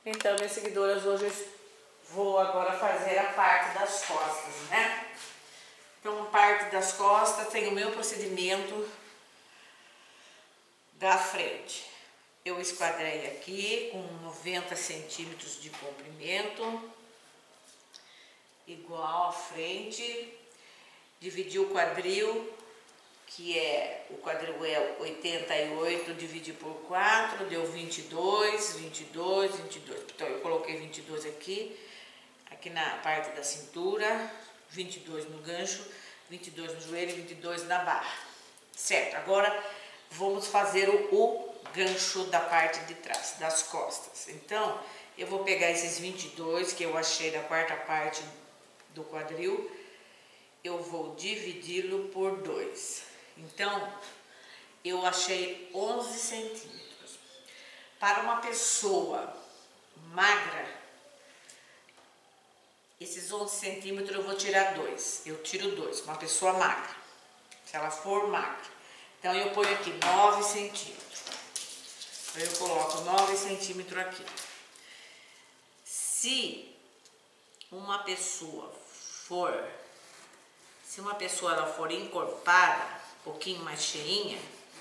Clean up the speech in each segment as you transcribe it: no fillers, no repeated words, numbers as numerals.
Então, minhas seguidoras, hoje eu vou agora fazer a parte das costas, né? Então, a parte das costas tem o meu procedimento da frente. Eu esquadrei aqui com 90 centímetros de comprimento, igual à frente. Dividi o quadril, que é, o quadril é 88, dividi por 4, deu 22, 22, 22. Então, eu coloquei 22 aqui na parte da cintura, 22 no gancho, 22 no joelho e 22 na barra. Certo, agora vamos fazer o gancho da parte de trás, das costas. Então, eu vou pegar esses 22 que eu achei da quarta parte do quadril, eu vou dividi-lo por 2. Então, eu achei 11 centímetros. Para uma pessoa magra, esses 11 centímetros eu vou tirar 2. Eu tiro 2, uma pessoa magra, se ela for magra. Então, eu ponho aqui 9 centímetros. Eu coloco 9 centímetros aqui. Se uma pessoa ela for encorpada, um pouquinho mais cheinha,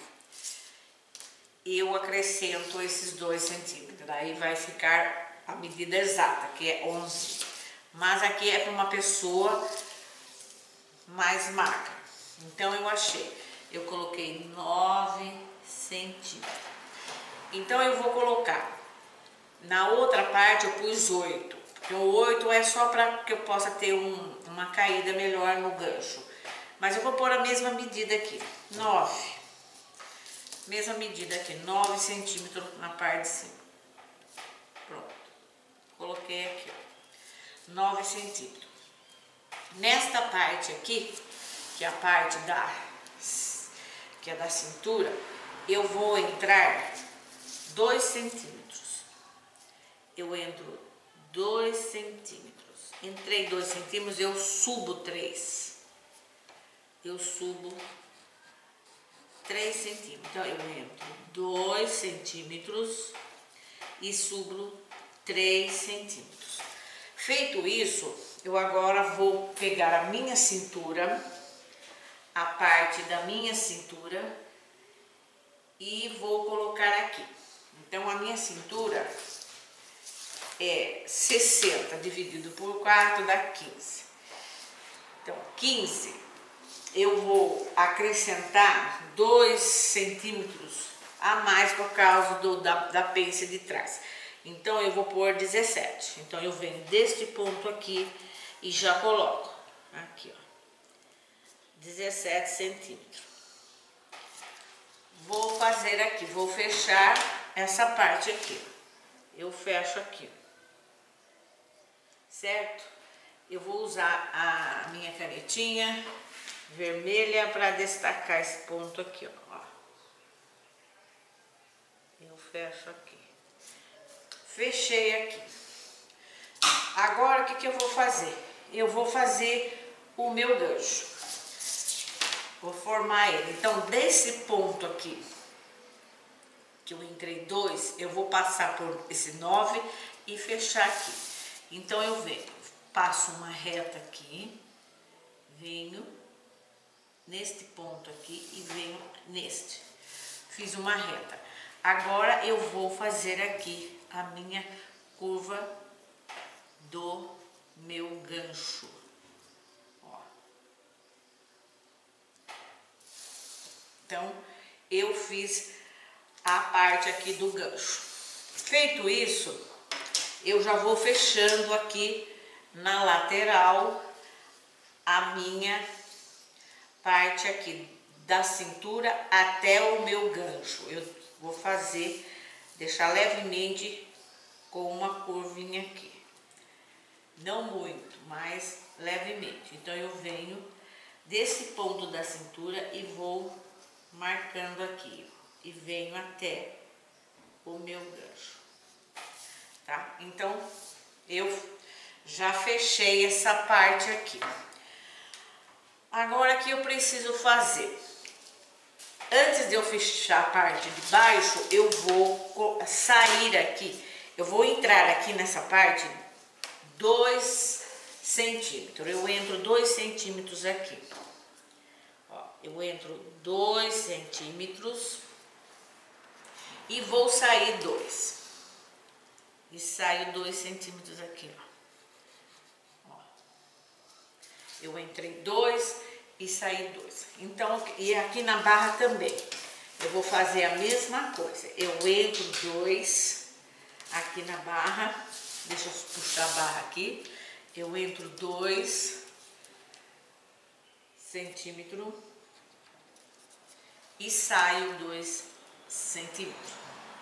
eu acrescento esses 2 centímetros. Daí vai ficar a medida exata, que é 11. Mas aqui é para uma pessoa mais magra. Então, eu coloquei 9 centímetros. Então, eu vou colocar, na outra parte eu pus 8. Porque o 8 é só para que eu possa ter uma caída melhor no gancho. Mas eu vou pôr a mesma medida aqui, 9. Mesma medida aqui, 9 centímetros na parte de cima. Pronto. Coloquei aqui, ó, 9 centímetros. Nesta parte aqui, que é a parte que é da cintura, eu vou entrar 2 centímetros. Eu entro 2 centímetros. Entrei 2 centímetros, eu subo 3. Eu subo 3 centímetros. Então, eu entro 2 centímetros e subo 3 centímetros. Feito isso, eu agora vou pegar a minha cintura, a parte da minha cintura, e vou colocar aqui. Então, a minha cintura é 60 dividido por 4 dá 15. Então, 15, eu vou acrescentar 2 centímetros a mais por causa da pence de trás. Então, eu vou pôr 17. Então, eu venho deste ponto aqui e já coloco aqui, ó, 17 centímetros. Vou fazer aqui, vou fechar essa parte aqui. Eu fecho aqui, certo? Eu vou usar a minha canetinha vermelha para destacar esse ponto aqui, ó. Eu fecho aqui. Fechei aqui. Agora, o que eu vou fazer? Eu vou fazer o meu gancho. Vou formar ele. Então, desse ponto aqui, que eu entrei 2, eu vou passar por esse 9 e fechar aqui. Então, eu venho, passo uma reta aqui, venho neste ponto aqui e venho neste. Fiz uma reta. Agora, eu vou fazer aqui a minha curva do meu gancho. Ó. Então, eu fiz a parte aqui do gancho. Feito isso, eu já vou fechando aqui na lateral a minha parte aqui da cintura até o meu gancho. Eu vou fazer, deixar levemente com uma curvinha aqui. Não muito, mas levemente. Então, eu venho desse ponto da cintura e vou marcando aqui. E venho até o meu gancho, tá? Então, eu já fechei essa parte aqui. Agora, o que eu preciso fazer? Antes de eu fechar a parte de baixo, eu vou sair aqui Eu vou entrar aqui nessa parte 2 centímetros. Eu entro 2 centímetros aqui. Ó, eu entro 2 centímetros e vou sair 2. E saio 2 centímetros aqui, ó. Eu entrei 2 e saí 2. Então, e aqui na barra também. Eu vou fazer a mesma coisa. Eu entro 2 aqui na barra. Deixa eu puxar a barra aqui. Eu entro 2 centímetros e saio 2 centímetros.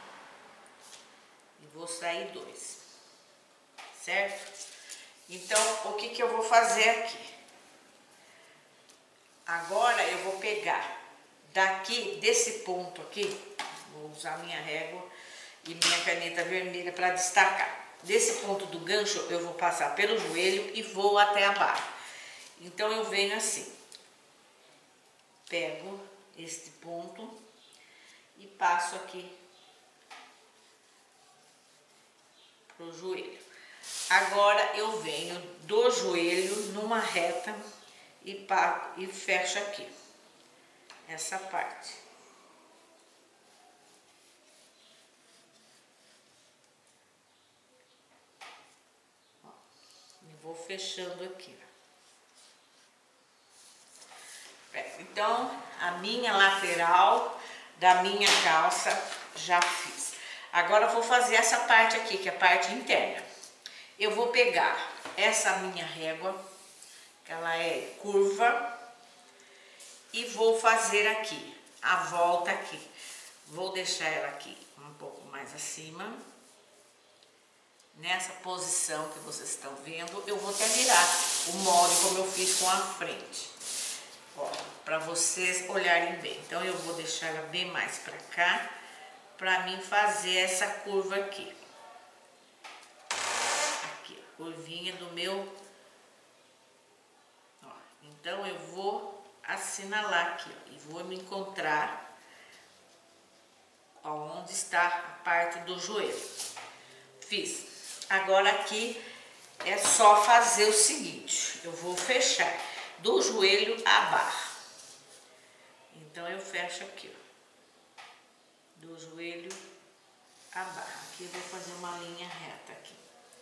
E vou sair 2, certo? Então, o que que eu vou fazer aqui? Agora eu vou pegar daqui, desse ponto aqui, vou usar minha régua e minha caneta vermelha para destacar. Desse ponto do gancho eu vou passar pelo joelho e vou até a barra. Então eu venho assim, pego este ponto e passo aqui pro joelho. Agora eu venho do joelho numa reta e fecho aqui essa parte. Ó, e vou fechando aqui. Então, a minha lateral da minha calça já fiz. Agora eu vou fazer essa parte aqui, que é a parte interna. Eu vou pegar essa minha régua, que ela é curva, e vou fazer aqui, a volta aqui. Vou deixar ela aqui um pouco mais acima. Nessa posição que vocês estão vendo, eu vou até virar o molde como eu fiz com a frente. Ó, para vocês olharem bem. Então eu vou deixar ela bem mais para cá, para mim fazer essa curva aqui. Aqui, curvinha do meu. Ó, então eu vou assinalar aqui, ó, e vou me encontrar onde está a parte do joelho. Fiz. Agora aqui é só fazer o seguinte, eu vou fechar do joelho à barra. Então eu fecho aqui, ó, do joelho à barra. Aqui eu vou fazer uma linha reta aqui.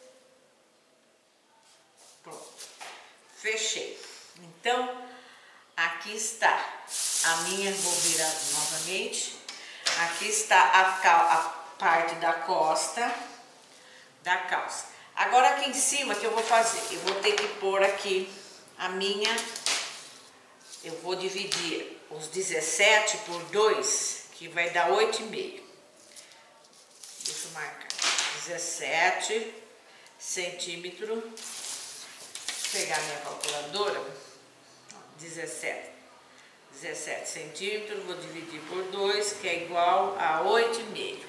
Pronto. Fechei. Então, aqui está a minha, vou virar novamente. Aqui está a parte da costa da calça. Agora aqui em cima, que eu vou fazer? Eu vou ter que pôr aqui a minha, eu vou dividir os 17 por 2, que vai dar 8,5. Deixa eu marcar. 17 centímetros. Vou pegar minha calculadora. 17 centímetros, vou dividir por 2, que é igual a 8,5.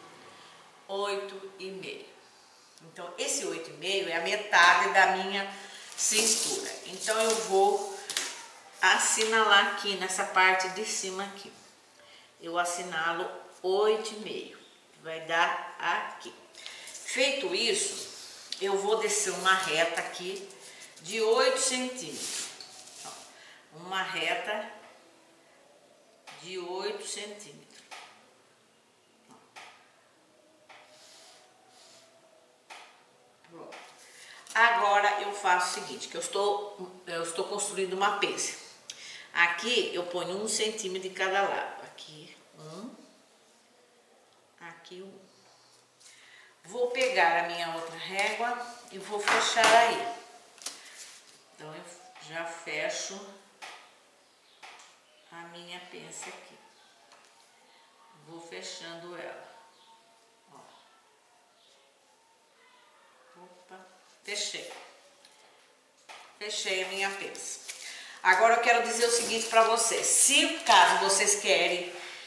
8,5. Então, esse 8,5 é a metade da minha cintura. Então, eu vou assinalar aqui nessa parte de cima aqui. Eu assinalo 8,5. Vai dar aqui. Feito isso, eu vou descer uma reta aqui de 8 centímetros. Uma reta de 8 centímetros. Pronto. Agora eu faço o seguinte, que eu estou construindo uma pence. Aqui eu ponho 1 centímetro de cada lado. Aqui 1, aqui 1. Vou pegar a minha outra régua e vou fechar aí. Então eu já fecho a minha pence aqui. Vou fechando ela. Ó. Opa, fechei. Fechei a minha pence. Agora eu quero dizer o seguinte para vocês. Se caso vocês querem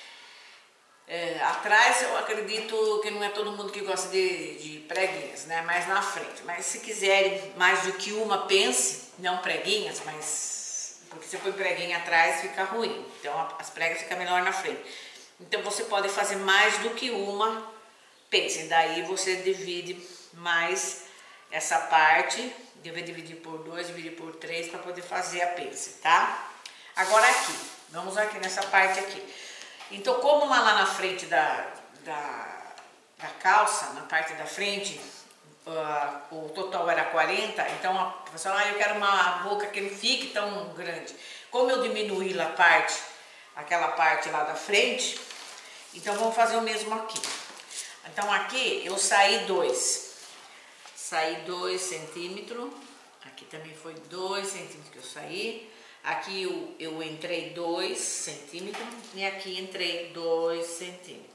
atrás, eu acredito que não é todo mundo que gosta de preguinhas, né? Mais na frente. Mas se quiserem mais do que uma pence, não preguinhas, mas porque se põe preguinha atrás fica ruim. Então as pregas ficam melhor na frente. Então você pode fazer mais do que uma pence, daí você divide mais essa parte, deve dividir por 2, dividir por 3 para poder fazer a pence, tá? Agora aqui, vamos aqui nessa parte aqui. Então, como lá na frente da calça, na parte da frente, o total era 40, então a pessoa, eu quero uma boca que não fique tão grande. Como eu diminuí lá aquela parte lá da frente, então vamos fazer o mesmo aqui. Então aqui eu saí 2 centímetros, aqui também foi 2 centímetros que eu saí, aqui eu entrei 2 centímetros e aqui entrei 2 centímetros.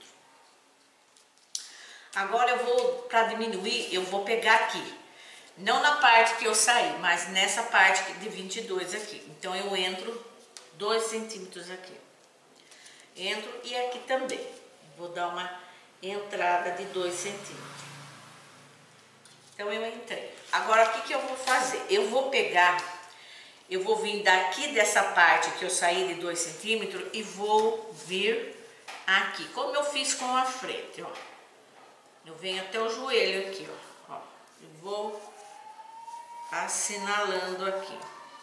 Agora eu vou, para diminuir, eu vou pegar aqui, não na parte que eu saí, mas nessa parte de 22 aqui. Então eu entro 2 centímetros aqui, entro e aqui também, vou dar uma entrada de 2 centímetros. Então eu entrei. Agora o que eu vou fazer? Eu vou vir daqui dessa parte que eu saí de 2 centímetros e vou vir aqui, como eu fiz com a frente, ó. Eu venho até o joelho aqui, ó. Eu vou assinalando aqui.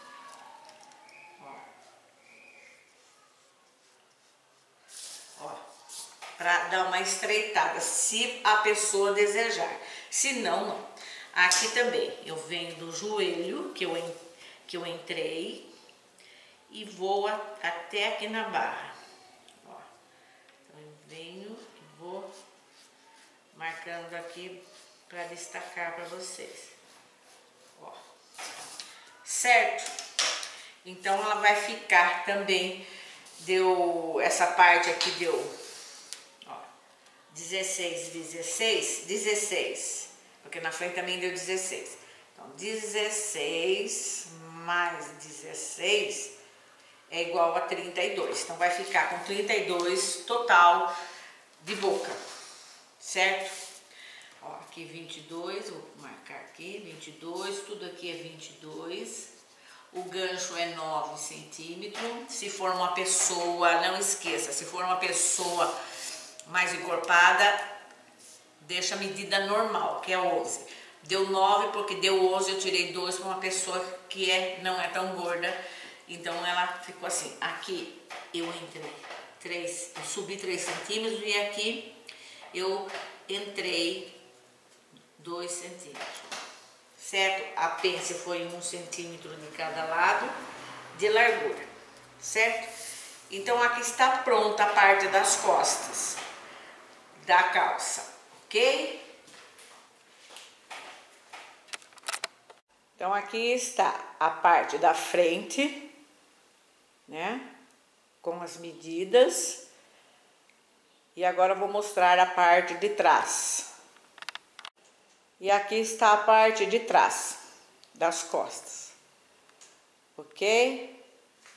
Ó, para dar uma estreitada, se a pessoa desejar. Se não, não. Aqui também, eu venho do joelho, que eu entrei, e vou até aqui na barra. Ó. Então, eu venho e vou marcando aqui para destacar para vocês. Ó. Certo? Então, ela vai ficar também, essa parte aqui deu, ó, 16, porque na frente também deu 16. Então, 16 mais 16 é igual a 32. Então, vai ficar com 32 total de boca, certo? Ó, aqui 22, vou marcar aqui, 22, tudo aqui é 22. O gancho é 9 centímetros. Se for uma pessoa, não esqueça, se for uma pessoa mais encorpada, deixa a medida normal, que é 11. Deu 9 porque deu 11, eu tirei 2 para uma pessoa que não é tão gorda. Então ela ficou assim. Aqui eu entrei 3, eu subi 3 centímetros e aqui eu entrei 2 centímetros. Certo? A pence foi 1 centímetro de cada lado de largura, certo? Então aqui está pronta a parte das costas da calça, ok? Então aqui está a parte da frente, né? Com as medidas. E agora eu vou mostrar a parte de trás. E aqui está a parte de trás das costas, ok?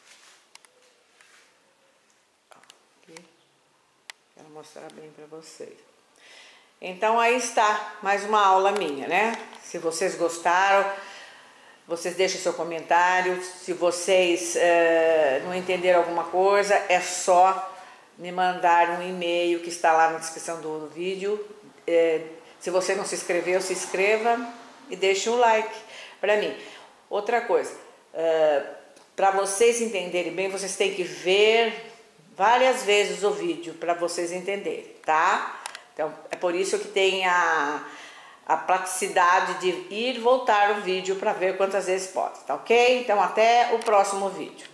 Aqui. Quero mostrar bem para vocês. Então aí está mais uma aula minha, né? Se vocês gostaram, vocês deixem seu comentário. Se vocês não entenderam alguma coisa, é só me mandar um e-mail que está lá na descrição do vídeo. Se você não se inscreveu, se inscreva e deixe um like para mim. Outra coisa, para vocês entenderem bem, vocês têm que ver várias vezes o vídeo para vocês entenderem, tá? Então, é por isso que tem a praticidade de ir e voltar o vídeo para ver quantas vezes pode, tá ok? Então, até o próximo vídeo.